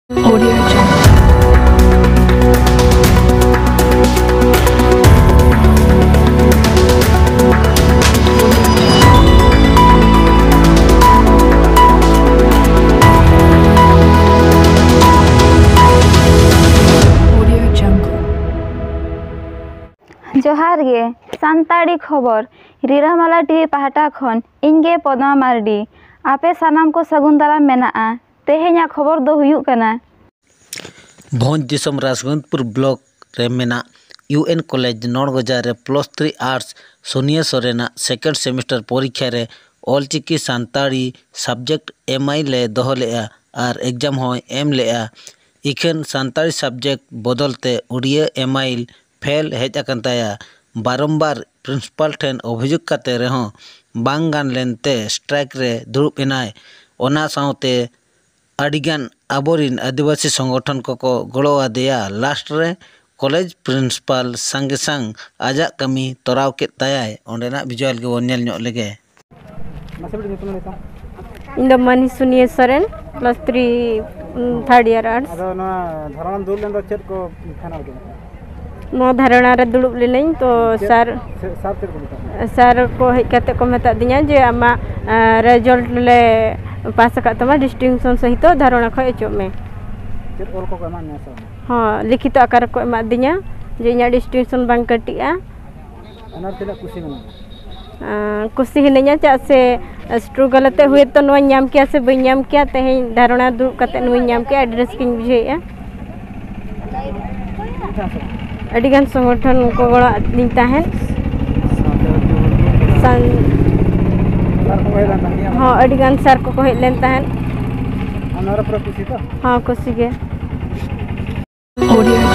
Audio Jungle. जोहार गे सानताड़ी खबर रिरामाला TV पाहटा खन इनगे पदमा मार्डी आपे सानाम को सगुन दाराम मेनाआ तेहेኛ खबर दो हुयुग कना भोज दिसम राजगंजपुर ब्लॉक रे मेना यूएन कॉलेज नौरगजा रे +3 arts Sonia Sorena second semester परीक्षा रे ऑलचिकी सानताड़ी सब्जेक्ट एमआई ले दोहो लेआ और एग्जाम हो एम लेआ इखन सानताड़ी सब्जेक्ट बदलते उड़िया एमआई फेल हेज अकन ताया बारंबार प्रिंसिपल ठेन अभियोग करते रहो बांग गान लेनते स्ट्राइक रे दुरुब एनाय ओना साउते अडिगान आबोरिन आदिवासी संगठन को गड़ो आदेया लास्ट रे कॉलेज प्रिंसिपल संगे संग आजा कमी तोराव के तायाय ओंडेना विजुअल के वनेल ᱧᱚᱜ लेगे इन द मनी सुनिए सरन +3 थर्ड ईयर आर्ट्स अदो ना धारणा दुल लेन द चेत को फाइनल के नो धारणा रे दुलुब लेनई तो सर को हेज कते को मेता दिया जे आमा रिजल्ट ले पास का तमा डिस्टिंक्शन सहित धारणा खय चो में चेत ऑल को एमान ने हां लिखित आकार को एमा दिया जे इया डिस्टिंक्शन बांग कटिया अनार तिना खुशी में कुसी हिनया चा से स्ट्रगल ते हुए तो नो न्याम किया से बई न्याम किया ते धारणा दु कते नो न्याम किया एड्रेस किन बुझेया अडिगान संगठन को गड़ा निता है हाँ अडिगान सर को हेज लेन ताहन अनार पर खुशी तो हाँ खुशी के Audio